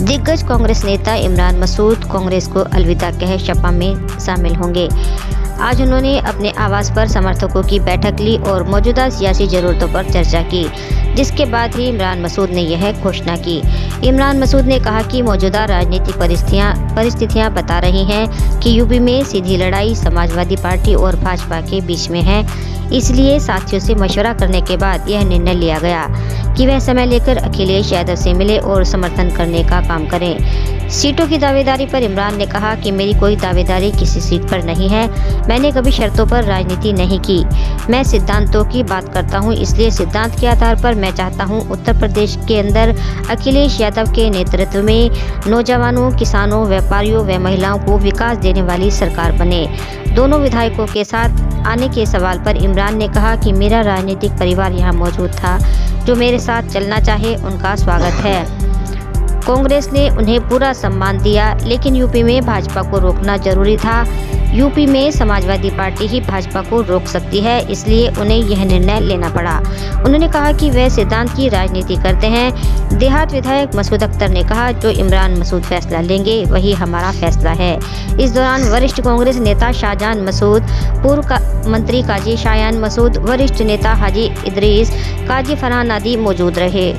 दिग्गज कांग्रेस नेता इमरान मसूद कांग्रेस को अलविदा कह सपा में शामिल होंगे। आज उन्होंने अपने आवास पर समर्थकों की बैठक ली और मौजूदा सियासी जरूरतों पर चर्चा की, जिसके बाद ही इमरान मसूद ने यह घोषणा की। इमरान मसूद ने कहा कि मौजूदा राजनीतिक परिस्थितियां बता रही हैं कि यूपी में सीधी लड़ाई समाजवादी पार्टी और भाजपा के बीच में है। इसलिए साथियों से मशवरा करने के बाद यह निर्णय लिया गया कि वह समय लेकर अखिलेश यादव से मिले और समर्थन करने का काम करें। सीटों की दावेदारी पर इमरान ने कहा कि मेरी कोई दावेदारी किसी सीट पर नहीं है। मैंने कभी शर्तों पर राजनीति नहीं की। मैं सिद्धांतों की बात करता हूं, इसलिए सिद्धांत के आधार पर मैं चाहता हूं उत्तर प्रदेश के अंदर अखिलेश यादव के नेतृत्व में नौजवानों, किसानों, व्यापारियों व महिलाओं को विकास देने वाली सरकार बने। दोनों विधायकों के साथ आने के सवाल पर इमरान ने कहा कि मेरा राजनीतिक परिवार यहाँ मौजूद था। जो मेरे साथ चलना चाहे उनका स्वागत है। कांग्रेस ने उन्हें पूरा सम्मान दिया, लेकिन यूपी में भाजपा को रोकना जरूरी था। यूपी में समाजवादी पार्टी ही भाजपा को रोक सकती है, इसलिए उन्हें यह निर्णय लेना पड़ा। उन्होंने कहा कि वे सिद्धांत की राजनीति करते हैं। देहात विधायक मसूद अख्तर ने कहा, जो इमरान मसूद फैसला लेंगे वही हमारा फैसला है। इस दौरान वरिष्ठ कांग्रेस नेता शाहजहान मसूद, पूर्व मंत्री काजी शायान मसूद, वरिष्ठ नेता हाजी इदरीस, काजी फरहान आदि मौजूद रहे।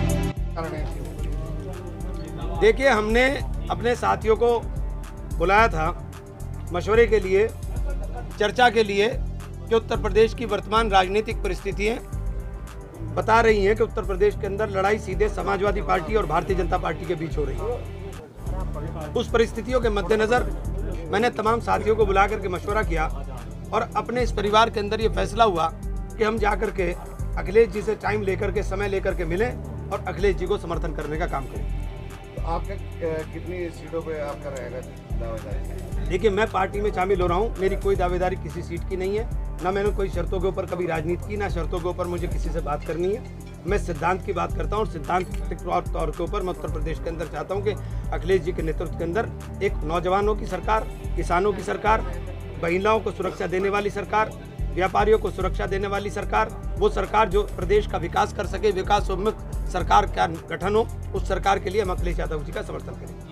देखिए, हमने अपने साथियों को बुलाया था मशवरे के लिए, चर्चा के लिए कि उत्तर प्रदेश की वर्तमान राजनीतिक परिस्थितियां बता रही हैं कि उत्तर प्रदेश के अंदर लड़ाई सीधे समाजवादी पार्टी और भारतीय जनता पार्टी के बीच हो रही है। उस परिस्थितियों के मद्देनज़र मैंने तमाम साथियों को बुला करके मशवरा किया और अपने इस परिवार के अंदर ये फैसला हुआ कि हम जाकर के अखिलेश जी से टाइम लेकर के, समय लेकर के मिलें और अखिलेश जी को समर्थन करने का काम करें। आपके कितनी सीटों पे आपका रहेगा दावेदारी? देखिए, मैं पार्टी में शामिल हो रहा हूँ। मेरी कोई दावेदारी किसी सीट की नहीं है, ना मैंने कोई शर्तों के ऊपर कभी राजनीति की, ना शर्तों के ऊपर मुझे किसी से बात करनी है। मैं सिद्धांत की बात करता हूँ और सिद्धांत तौर के ऊपर मैं उत्तर प्रदेश के अंदर चाहता हूँ कि अखिलेश जी के नेतृत्व के अंदर एक नौजवानों की सरकार, किसानों की सरकार, महिलाओं को सुरक्षा देने वाली सरकार, व्यापारियों को सुरक्षा देने वाली सरकार, वो सरकार जो प्रदेश का विकास कर सके, विकासोन्मुख सरकार का गठन हो, उस सरकार के लिए हम अखिलेश यादव जी का समर्थन करेंगे।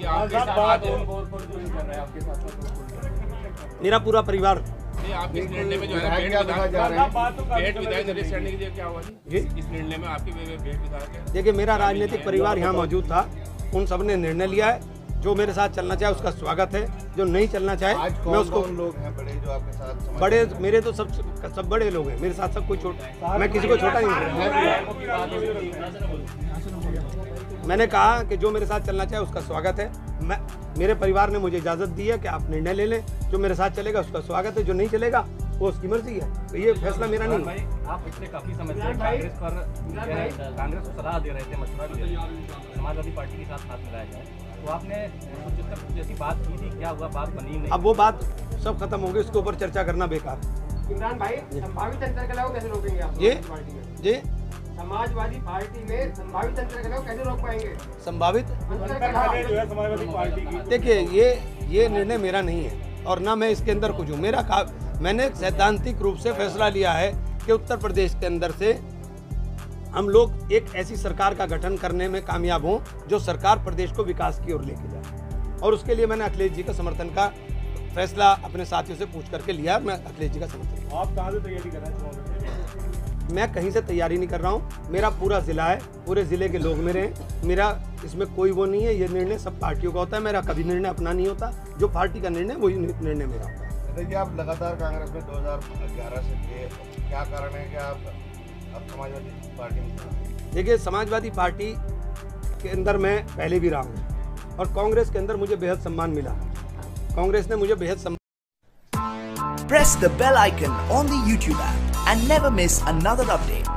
मेरा पूरा परिवार। आप इस निर्णय में जो है भेंट विधायक नरेश चढ़ने के लिए क्या हुआ जी? इस निर्णय में आपके भेंट विधायक? देखिए, मेरा राजनीतिक परिवार यहाँ मौजूद था। उन सब ने निर्णय लिया है। जो मेरे साथ चलना चाहे उसका स्वागत है, जो नहीं चलना चाहे मैं उसको। लोग हैं बड़े जो आपके साथ? बड़े मेरे तो सब बड़े लोग हैं मेरे साथ, सब कोई छोटा, मैं किसी को छोटा नहीं हूँ। मैंने कहा कि जो मेरे साथ चलना चाहे उसका स्वागत है। मेरे परिवार ने मुझे इजाज़त दी है कि आप निर्णय ले लें। जो मेरे साथ चलेगा उसका स्वागत है, जो नहीं चलेगा वो उसकी मर्जी है। तो ये फैसला मेरा नहीं है। आप पिछले काफी समय से कांग्रेस को सलाह दे रहे थे, मशवरा दे रहे थे समाजवादी पार्टी के साथ हाथ मिलाया जाए, तो आपने जैसी बात की थी, क्या हुआ? बात बनी नहीं? अब वो बात सब खत्म हो गई, उसके ऊपर चर्चा करना बेकार। इमरान भाई, संभावित अंतर्कलह कैसे रोकेंगे आप? जी, समाजवादी पार्टी में संभावित अंतर्कलह कैसे रोक पाएंगे? संभावित समाजवादी पार्टी की, देखिए, ये निर्णय मेरा नहीं है और ना मैं इसके अंदर कुछ हूँ। मैंने सैद्धांतिक रूप से फैसला लिया है कि उत्तर प्रदेश के अंदर से हम लोग एक ऐसी सरकार का गठन करने में कामयाब हों जो सरकार प्रदेश को विकास की ओर लेके जाए, और उसके लिए मैंने अखिलेश जी का समर्थन का फैसला अपने साथियों से पूछ करके लिया। मैं अखिलेश जी का समर्थन। आप कहाँ से तैयारी कर रहे हैं? मैं कहीं से तैयारी नहीं कर रहा हूँ। मेरा पूरा जिला है, पूरे जिले के लोग मेरे हैं। मेरा इसमें कोई वो नहीं है। ये निर्णय सब पार्टियों का होता है, मेरा कभी निर्णय अपना नहीं होता। जो पार्टी का निर्णय वही निर्णय मेरा होता है। देखिए, आप लगातार कांग्रेस में 2011 से थे, क्या कारण है कि आप अब समाजवादी पार्टी में? देखिए, समाजवादी पार्टी के अंदर मैं पहले भी रहा हूँ और कांग्रेस के अंदर मुझे बेहद सम्मान मिला। कांग्रेस ने मुझे बेहद सम्मान। Press the bell icon on the YouTube app and never miss another update.